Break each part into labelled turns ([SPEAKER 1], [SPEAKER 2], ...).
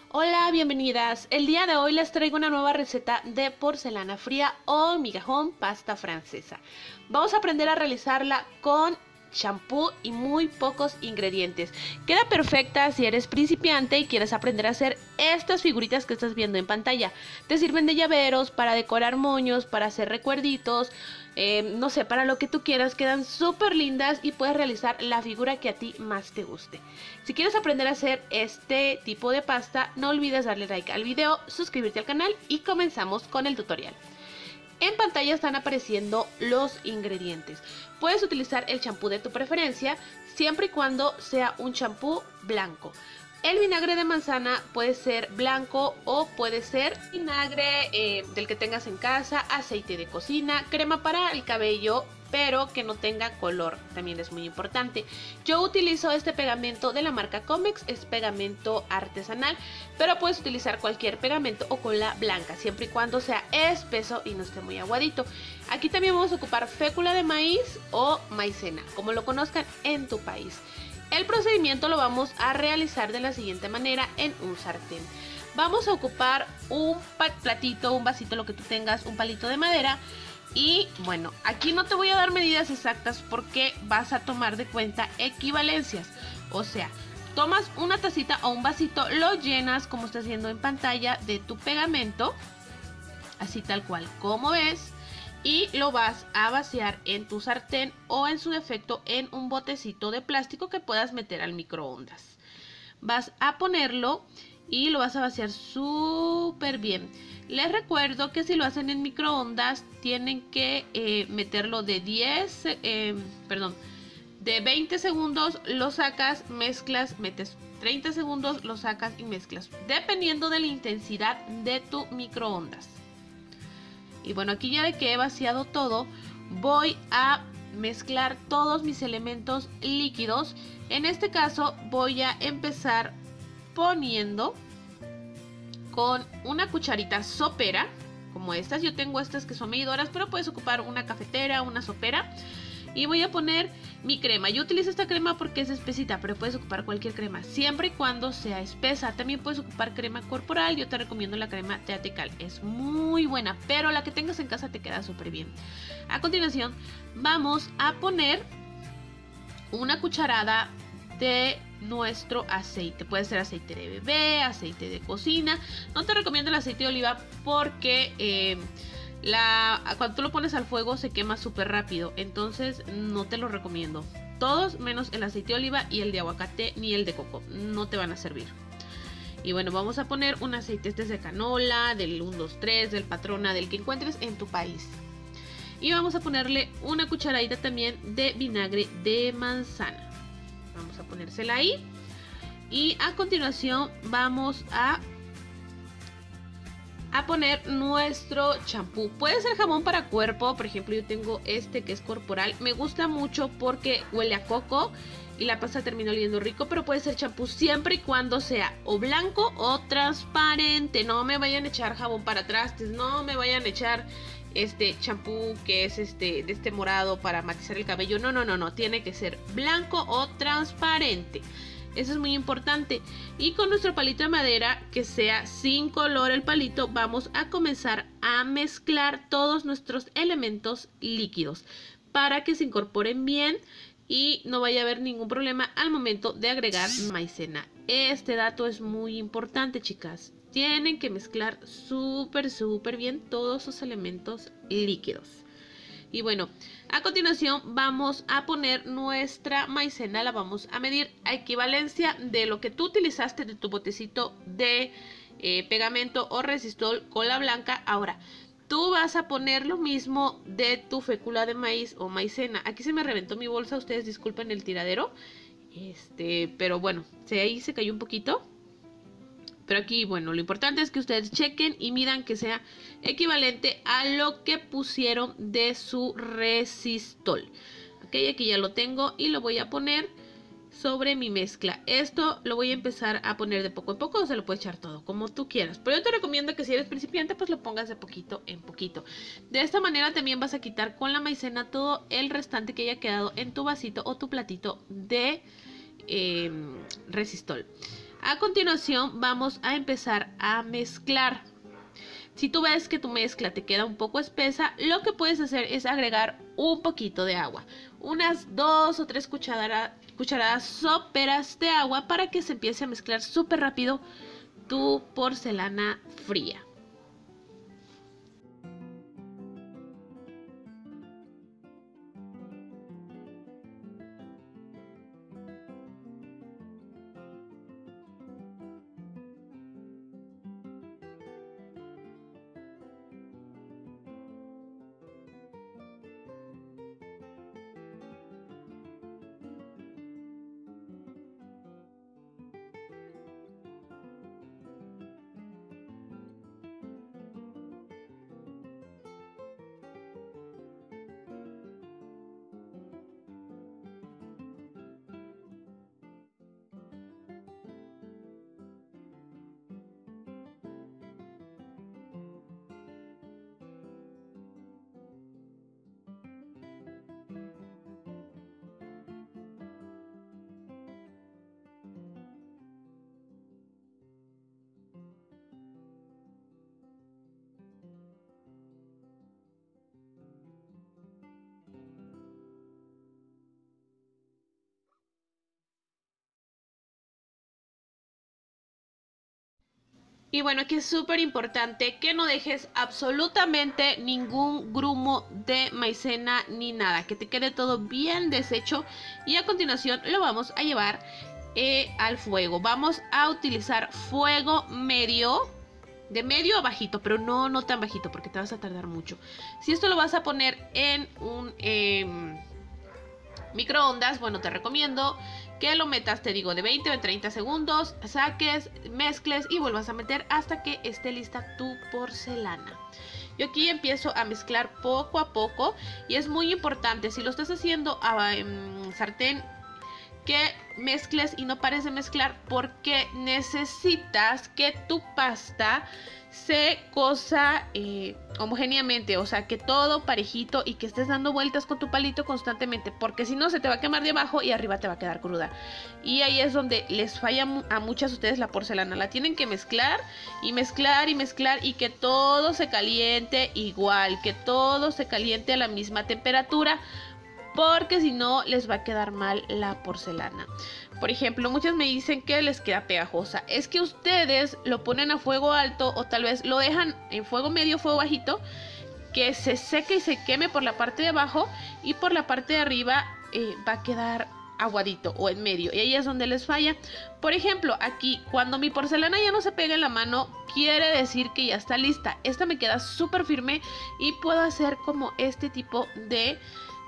[SPEAKER 1] Hola, bienvenidas. El día de hoy les traigo una nueva receta de porcelana fría o migajón pasta francesa. Vamos a aprender a realizarla con champú y muy pocos ingredientes. Queda perfecta si eres principiante y quieres aprender a hacer estas figuritas que estás viendo en pantalla. Te sirven de llaveros, para decorar moños, para hacer recuerditos, no sé, para lo que tú quieras. Quedan súper lindas y puedes realizar la figura que a ti más te guste. Si quieres aprender a hacer este tipo de pasta, no olvides darle like al video, suscribirte al canal y comenzamos con el tutorial. En pantalla están apareciendo los ingredientes. Puedes utilizar el champú de tu preferencia, siempre y cuando sea un champú blanco. El vinagre de manzana puede ser blanco o puede ser vinagre del que tengas en casa, aceite de cocina, crema para el cabello, pero que no tenga color, también es muy importante. Yo utilizo este pegamento de la marca Comex, es pegamento artesanal, pero puedes utilizar cualquier pegamento o cola blanca, siempre y cuando sea espeso y no esté muy aguadito. Aquí también vamos a ocupar fécula de maíz o maicena, como lo conozcan en tu país. El procedimiento lo vamos a realizar de la siguiente manera en un sartén. Vamos a ocupar un platito, un vasito, lo que tú tengas, un palito de madera. Y bueno, aquí no te voy a dar medidas exactas porque vas a tomar de cuenta equivalencias. O sea, tomas una tacita o un vasito, lo llenas como estás viendo en pantalla de tu pegamento, así tal cual como ves. Y lo vas a vaciar en tu sartén o en su defecto en un botecito de plástico que puedas meter al microondas. Vas a ponerlo y lo vas a vaciar súper bien. Les recuerdo que si lo hacen en microondas tienen que meterlo de 20 segundos, lo sacas, mezclas, metes 30 segundos, lo sacas y mezclas, dependiendo de la intensidad de tu microondas. Y bueno, aquí ya de que he vaciado todo, voy a mezclar todos mis elementos líquidos. En este caso voy a empezar poniendo con una cucharita sopera, como estas. Yo tengo estas que son medidoras, pero puedes ocupar una cafetera, una sopera. Y voy a poner mi crema. Yo utilizo esta crema porque es espesita, pero puedes ocupar cualquier crema, siempre y cuando sea espesa. También puedes ocupar crema corporal. Yo te recomiendo la crema Teatrical, es muy buena, pero la que tengas en casa te queda súper bien. A continuación vamos a poner una cucharada de nuestro aceite. Puede ser aceite de bebé, aceite de cocina. No te recomiendo el aceite de oliva porque cuando tú lo pones al fuego se quema súper rápido, entonces no te lo recomiendo. Todos menos el aceite de oliva y el de aguacate ni el de coco, no te van a servir. Y bueno, vamos a poner un aceite de canola, del 123, del Patrona, del que encuentres en tu país. Y vamos a ponerle una cucharadita también de vinagre de manzana. Vamos a ponérsela ahí. Y a continuación vamos a poner nuestro champú. Puede ser jabón para cuerpo, por ejemplo yo tengo este que es corporal. Me gusta mucho porque huele a coco y la pasta termina oliendo rico, pero puede ser champú siempre y cuando sea o blanco o transparente. No me vayan a echar jabón para trastes, no me vayan a echar este champú que es de este morado para matizar el cabello. No, tiene que ser blanco o transparente. Eso es muy importante. Y con nuestro palito de madera, que sea sin color el palito, vamos a comenzar a mezclar todos nuestros elementos líquidos para que se incorporen bien y no vaya a haber ningún problema al momento de agregar maicena. Este dato es muy importante, chicas. Tienen que mezclar súper bien todos sus elementos líquidos. Y bueno, a continuación vamos a poner nuestra maicena, la vamos a medir a equivalencia de lo que tú utilizaste de tu botecito de pegamento o resistol, cola blanca. Ahora, tú vas a poner lo mismo de tu fécula de maíz o maicena. Aquí se me reventó mi bolsa, ustedes disculpen el tiradero. Pero bueno, ahí se cayó un poquito. Pero aquí, bueno, lo importante es que ustedes chequen y midan que sea equivalente a lo que pusieron de su resistol. Ok, aquí ya lo tengo y lo voy a poner sobre mi mezcla. Esto lo voy a empezar a poner de poco en poco o se lo puedes echar todo, como tú quieras. Pero yo te recomiendo que si eres principiante, pues lo pongas de poquito en poquito. De esta manera también vas a quitar con la maicena todo el restante que haya quedado en tu vasito o tu platito de resistol. A continuación vamos a empezar a mezclar. Si tú ves que tu mezcla te queda un poco espesa, lo que puedes hacer es agregar un poquito de agua. Unas 2 o 3 cucharadas soperas de agua para que se empiece a mezclar súper rápido tu porcelana fría. Y bueno, aquí es súper importante que no dejes absolutamente ningún grumo de maicena ni nada, que te quede todo bien deshecho. Y a continuación lo vamos a llevar al fuego. Vamos a utilizar fuego medio, de medio a bajito, pero no tan bajito porque te vas a tardar mucho. Si esto lo vas a poner en un microondas, bueno, te recomiendo que lo metas, te digo, de 20 o 30 segundos, saques, mezcles y vuelvas a meter hasta que esté lista tu porcelana. Yo aquí empiezo a mezclar poco a poco y es muy importante, si lo estás haciendo en sartén, que mezcles y no pares de mezclar porque necesitas que tu pasta se cosa homogéneamente, o sea que todo parejito y que estés dando vueltas con tu palito constantemente, porque si no se te va a quemar de abajo y arriba te va a quedar cruda. Y ahí es donde les falla a muchas de ustedes la porcelana, la tienen que mezclar y mezclar y mezclar y que todo se caliente igual, que todo se caliente a la misma temperatura, porque si no les va a quedar mal la porcelana. Por ejemplo, muchas me dicen que les queda pegajosa. Es que ustedes lo ponen a fuego alto o tal vez lo dejan en fuego medio, fuego bajito, que se seque y se queme por la parte de abajo y por la parte de arriba va a quedar aguadito o en medio, y ahí es donde les falla. Por ejemplo, aquí cuando mi porcelana ya no se pega en la mano, quiere decir que ya está lista. Esta me queda súper firme y puedo hacer como este tipo de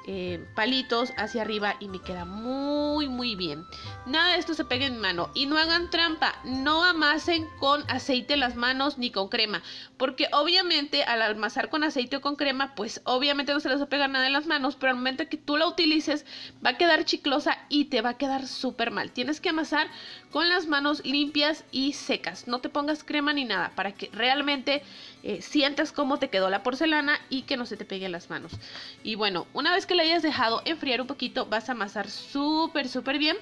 [SPEAKER 1] palitos hacia arriba y me queda muy bien. Nada de esto se pega en mano y no hagan trampa, no amasen con aceite en las manos ni con crema, porque obviamente al amasar con aceite o con crema, pues obviamente no se les va a pegar nada en las manos, pero al momento que tú la utilices va a quedar chiclosa y te va a quedar súper mal. Tienes que amasar con las manos limpias y secas, no te pongas crema ni nada para que realmente sientas cómo te quedó la porcelana y que no se te pegue en las manos. Y bueno, una vez que la hayas dejado enfriar un poquito, vas a amasar súper bien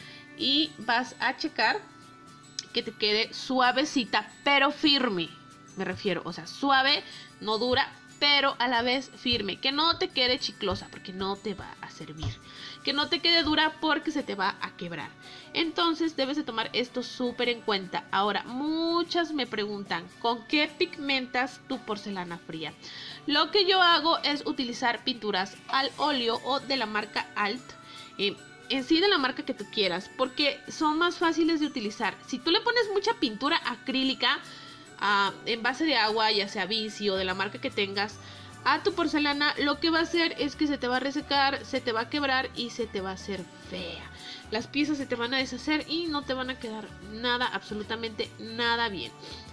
[SPEAKER 1] y vas a checar que te quede suavecita pero firme, me refiero, o sea, suave, no dura, pero a la vez firme, que no te quede chiclosa porque no te va a servir, que no te quede dura porque se te va a quebrar. Entonces debes de tomar esto súper en cuenta. Ahora, muchas me preguntan, ¿con qué pigmentas tu porcelana fría? Lo que yo hago es utilizar pinturas al óleo o de la marca Alt, en sí de la marca que tú quieras, porque son más fáciles de utilizar. Si tú le pones mucha pintura acrílica en base de agua, ya sea Vichy o de la marca que tengas, a tu porcelana, lo que va a hacer es que se te va a resecar, se te va a quebrar y se te va a hacer fea. Las piezas se te van a deshacer y no te van a quedar nada, absolutamente nada bien.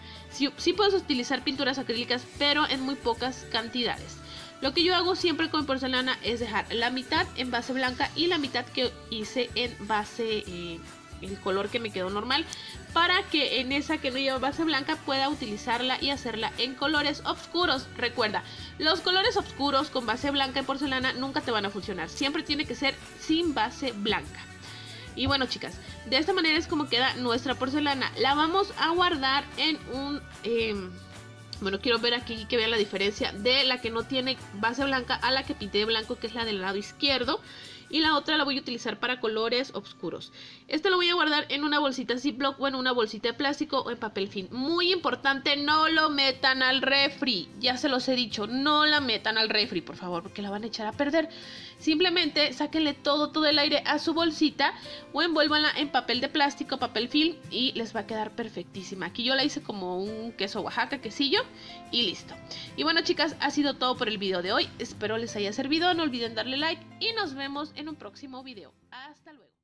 [SPEAKER 1] Sí puedes utilizar pinturas acrílicas, pero en muy pocas cantidades. Lo que yo hago siempre con porcelana es dejar la mitad en base blanca y la mitad que hice en base el color que me quedó normal, para que en esa que no lleva base blanca pueda utilizarla y hacerla en colores oscuros. Recuerda, los colores oscuros con base blanca en porcelana nunca te van a funcionar, siempre tiene que ser sin base blanca. Y bueno, chicas, de esta manera es como queda nuestra porcelana. La vamos a guardar en un... bueno, quiero ver aquí que vean la diferencia de la que no tiene base blanca a la que pinté de blanco, que es la del lado izquierdo. Y la otra la voy a utilizar para colores oscuros. Esta lo voy a guardar en una bolsita Ziploc o en una bolsita de plástico o en papel film. Muy importante, no lo metan al refri. Ya se los he dicho, no la metan al refri, por favor, porque la van a echar a perder. Simplemente sáquenle todo el aire a su bolsita o envuélvanla en papel de plástico, papel film y les va a quedar perfectísima. Aquí yo la hice como un queso Oaxaca, quesillo y listo. Y bueno, chicas, ha sido todo por el video de hoy. Espero les haya servido. No olviden darle like y nos vemos en un próximo video. Hasta luego.